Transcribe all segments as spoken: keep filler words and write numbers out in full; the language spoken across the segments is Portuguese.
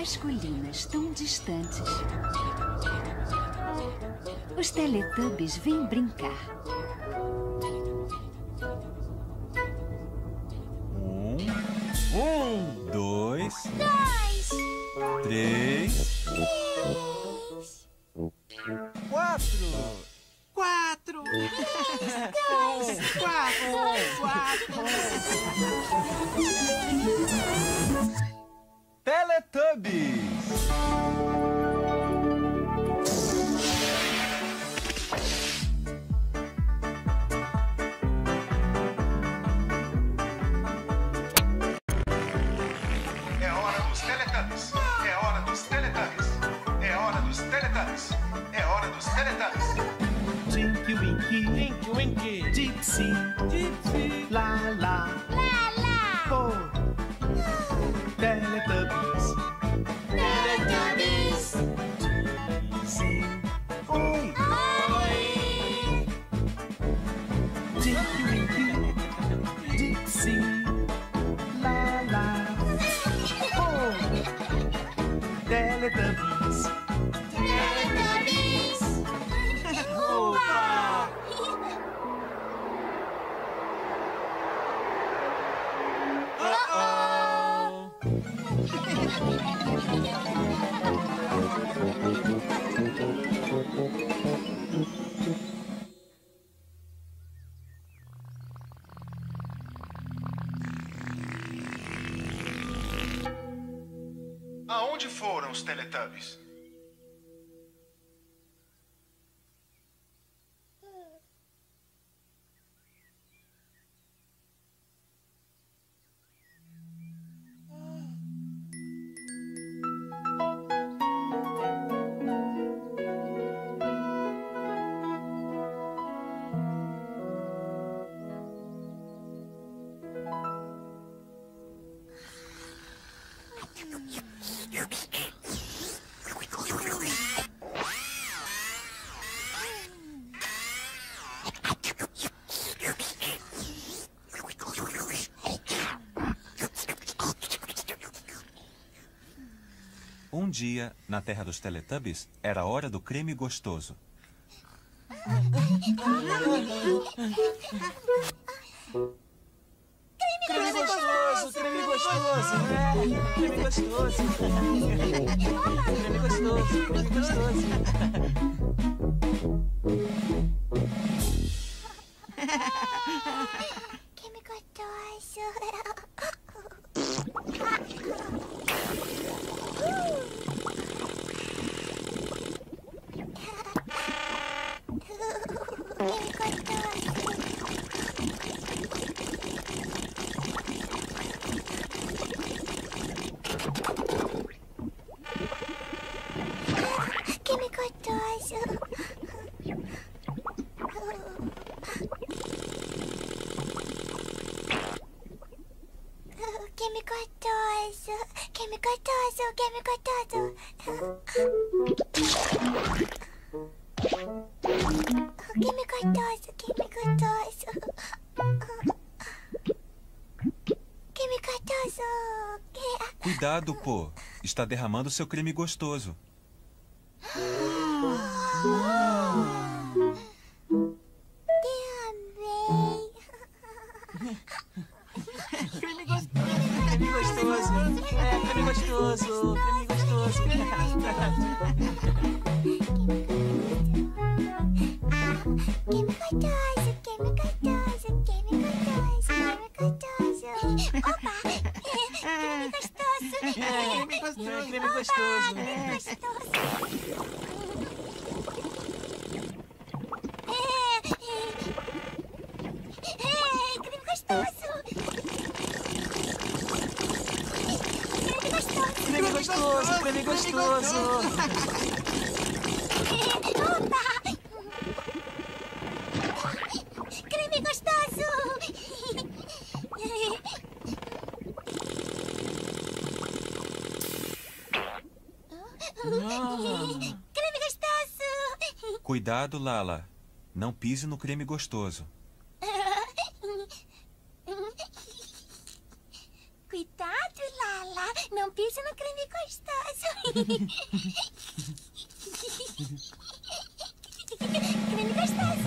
Nas colinas tão distantes, os Teletubbies vêm brincar. Um, um, dois, Dois, três, três, Quatro! Quatro! dois, Quatro! Quatro! Teletubbies! É hora dos Teletubbies. É hora dos Teletubbies. É hora dos Teletubbies. É hora dos Teletubbies. Tinky Winky, Winky, Winky! Dixie, Dixie! Lala, lá, lá. Po, Teletubbies, Teletubbies. sim, oi, Oi. Tinky Winky, Dixie, Lala, Po, Teletubbies. Teletubbies. Opa! Aonde foram os Teletubbies? Um dia, na terra dos Teletubbies, era a hora do creme gostoso. Creme gostoso, creme gostoso! É, creme gostoso! Creme gostoso, creme gostoso! Que me gostoso. Que me gostoso. Que me gostoso. Que me gostoso. Que me gostoso. Que me gostoso. Que me gostoso. Que me gostoso. Que me gostoso. Que... Cuidado, pô! Está derramando seu creme gostoso. Derramei. Creme gostoso! Creme gostoso! É, creme gostoso! Creme gostoso! Que me gostoso, que me gostoso, que me gostoso, que me gostoso. Opa! Que me gostoso. É, creme gostoso! Creme gostoso! Que me gostoso. É, creme gostoso. Creme gostoso. Creme gostoso! Creme gostoso! Opa! Creme gostoso! Creme gostoso! Cuidado, Lala. Não pise no creme gostoso. Cuidado, Lala! Não Não pise no creme gostoso. Creme gostoso.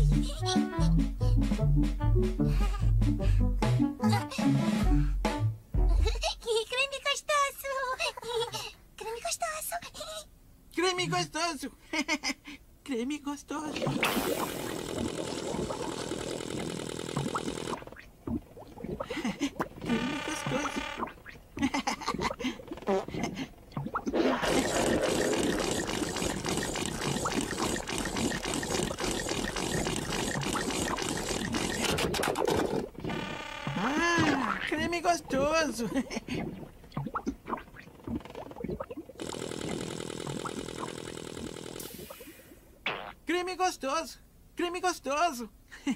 Creme gostoso. Creme gostoso. Creme gostoso. Creme gostoso. Creme gostoso. Ah, creme gostoso. Creme gostoso. Creme gostoso.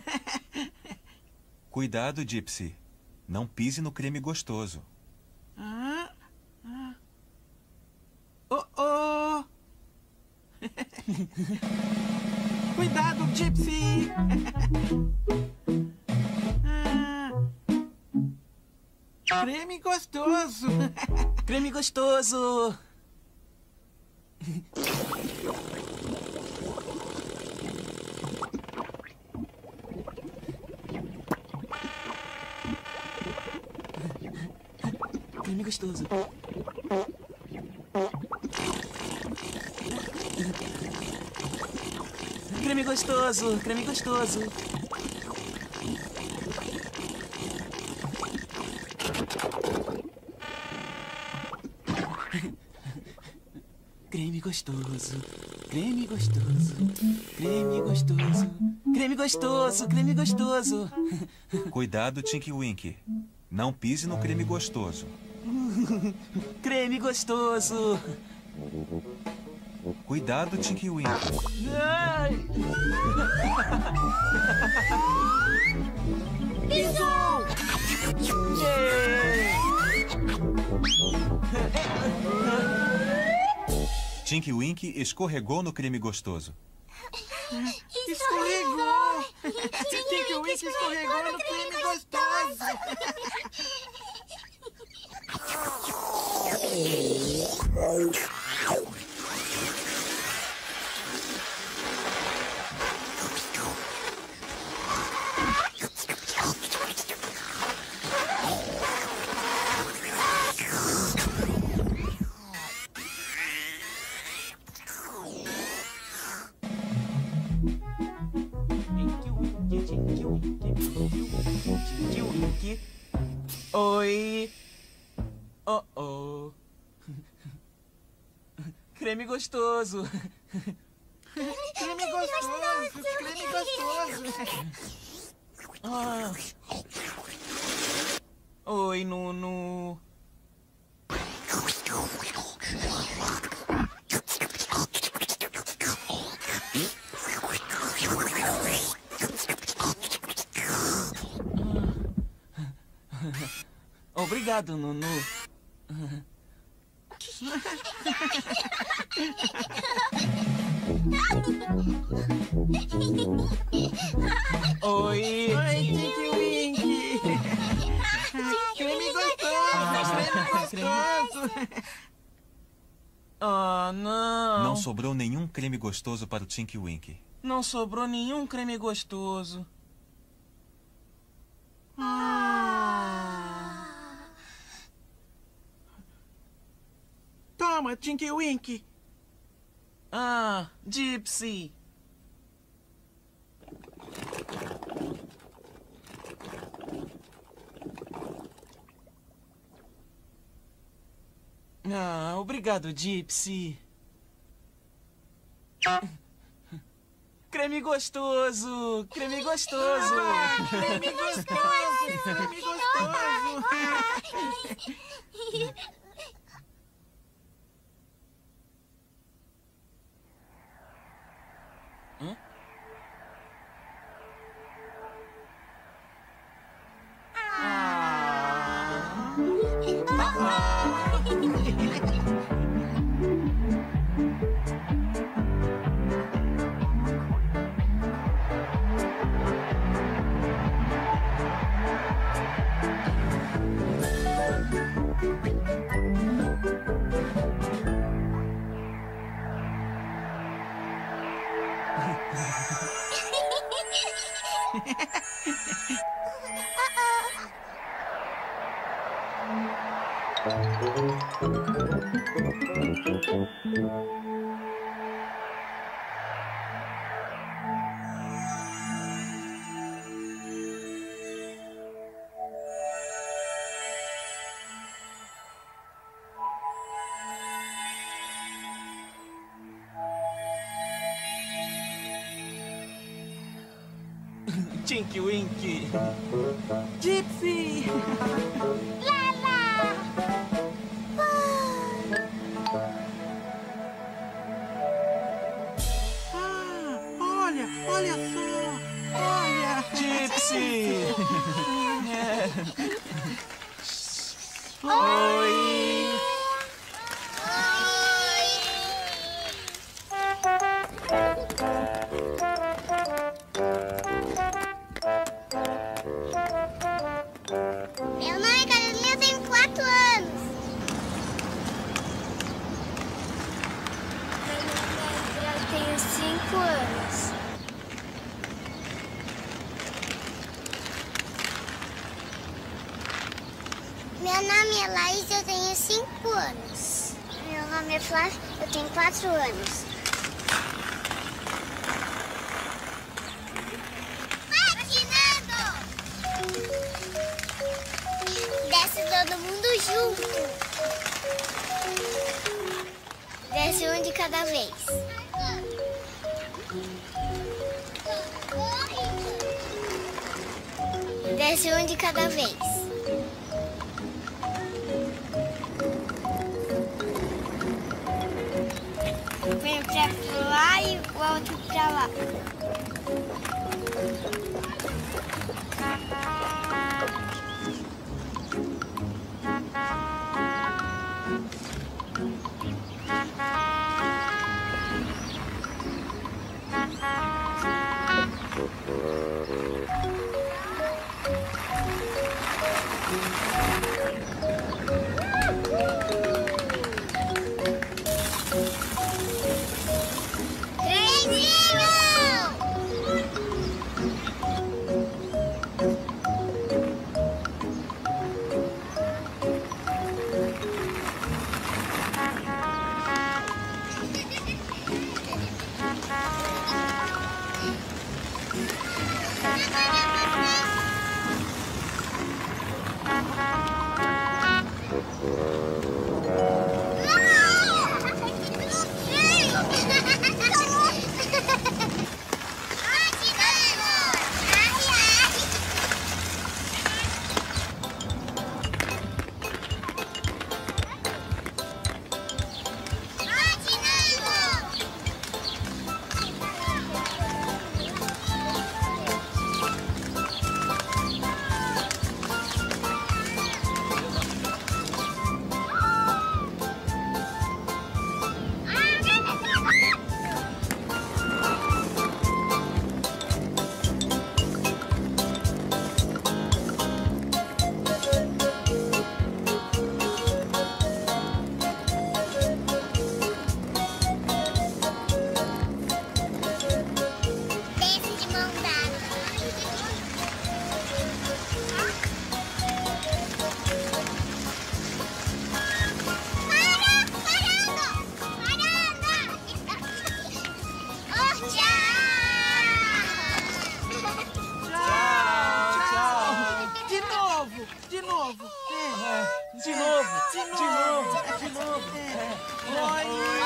Cuidado, Gypsy. Não pise no creme gostoso. Ah, ah. Oh, oh. Cuidado, Gypsy. Ah. Creme gostoso. Creme gostoso. Creme gostoso. Creme gostoso, creme gostoso. Creme gostoso, creme gostoso, creme gostoso, creme gostoso, creme gostoso. Cuidado, Tinky Winky. Não pise no creme gostoso. Creme gostoso. Cuidado, Tinky Winky. Ai. Pisou! Tinky Winky escorregou no creme gostoso. Escorregou! Tinky Winky escorregou no creme gostoso! Oi. Oh, oh. Creme gostoso. Creme gostoso. Creme gostoso. Ah. Oi, Nunu. Obrigado, Nunu. Oi. Oi, Tinky Winky. Creme gostoso, creme gostoso. Ah, não. Não sobrou nenhum creme gostoso para o Tinky Winky. Não sobrou nenhum creme gostoso. Toma, Tinky Winky. Ah, Gypsy. Ah, obrigado, Gypsy. Creme gostoso, creme gostoso. Ah, creme gostoso, creme gostoso. Hã? Ah. Ah. Tinky Winky. Gypsy. Lala! Ah, olha, olha só. Olha. Gypsy. É. Oi. Meu nome é Carolina, eu tenho quatro anos. Meu nome é André, eu tenho cinco anos. Meu nome é Laís, eu tenho cinco anos. Meu nome é Flávio, eu tenho quatro anos. Desce todo mundo junto. Desce um de cada vez. Desce um de cada vez. Vem pra lá e o outro pra lá. De novo. É. De novo, de novo, de novo. É. Oi.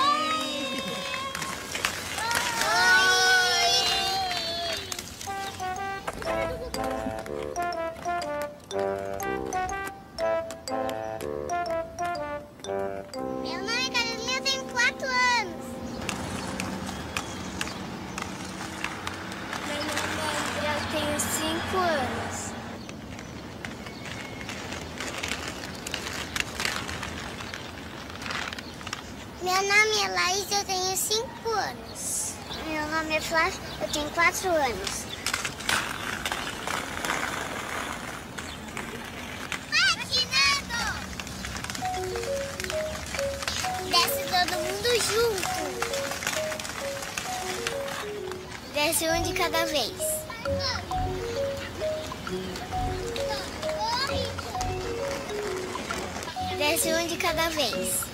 Meu nome é Carolina, eu tenho quatro anos. Meu nome é André, eu tenho cinco anos. Meu nome é Laís, eu tenho cinco anos. Meu nome é Flávio, eu tenho quatro anos. Patinando! Desce todo mundo junto. Desce um de cada vez. Desce Desce um de cada vez.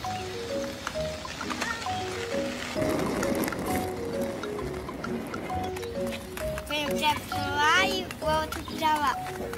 Vem um pra lá e o outro pra lá.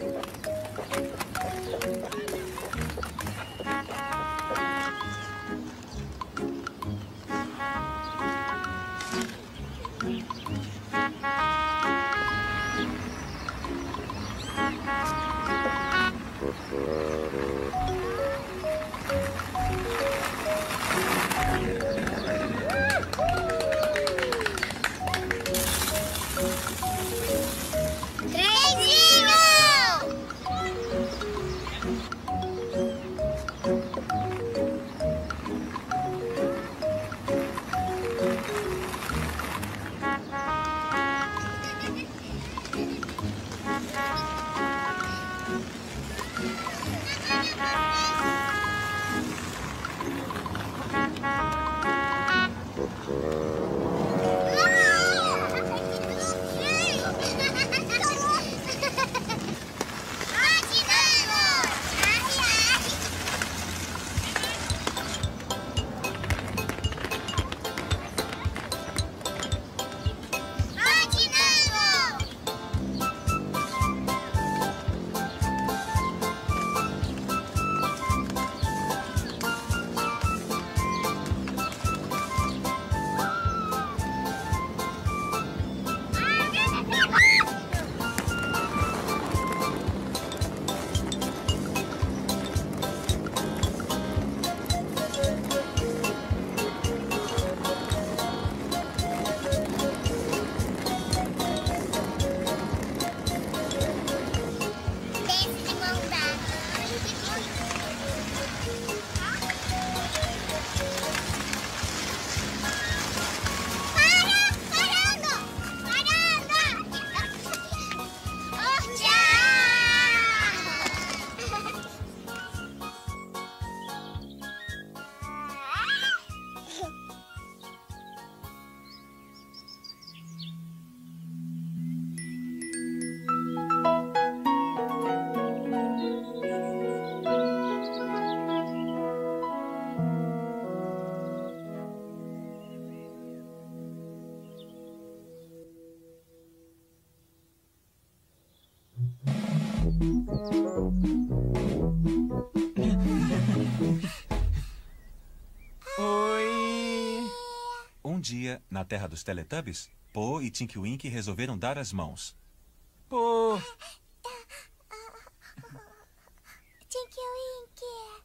Oi! Um dia, na terra dos Teletubbies, Po e Tinky Winky resolveram dar as mãos. Pô! Tinky Winky.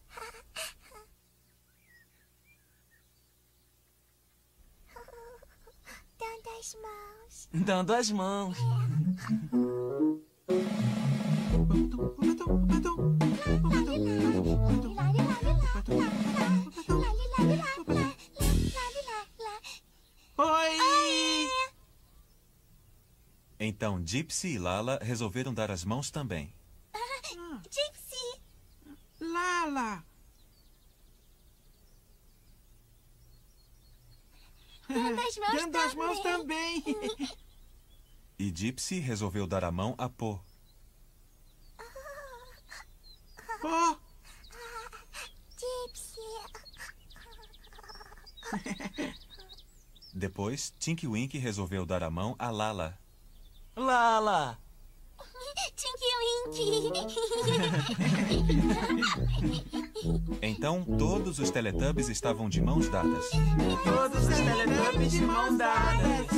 Dando as mãos. Dando as mãos. Oi! Então Gypsy e Lala resolveram dar as mãos também. Gypsy. Lala. Dando as mãos Dando as mãos também. E Gypsy resolveu dar a mão a Po. Oh, Gypsy. Depois, Tinky Winky resolveu dar a mão a Lala. Lala! Tinky Winky. Então, todos os Teletubbies estavam de mãos dadas. Todos os Teletubbies de mãos dadas.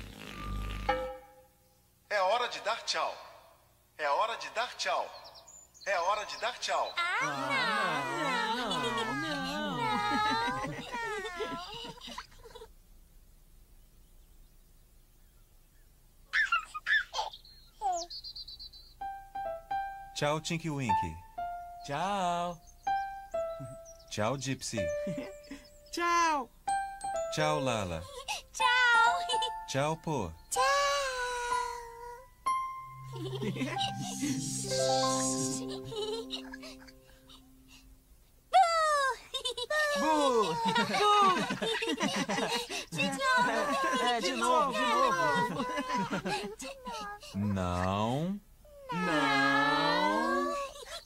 É hora de dar tchau. É hora de dar tchau. É hora de dar tchau. Ah, não. Não, não. Tchau, Tinky Winky. Tchau. Tchau, Gypsy. Tchau. Tchau, Lala. Tchau. Tchau, Po. Tchau. Bu! De novo. É, de novo, de novo. De novo. Não. Não.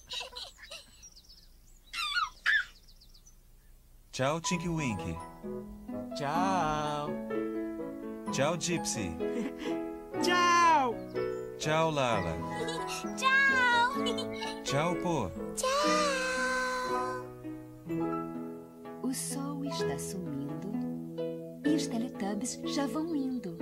Tchau, Tinky Winky. Tchau. Tchau, Gypsy. Tchau. Tchau, Lala. Tchau. Tchau, Po. Tchau. O sol está sumindo e os Teletubbies já vão indo.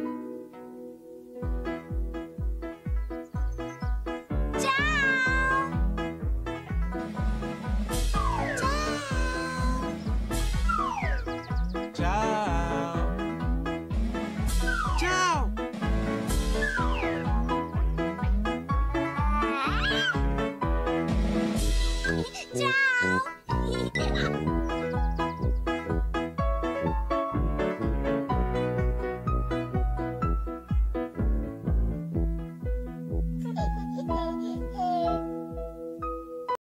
Tchau. Tchau.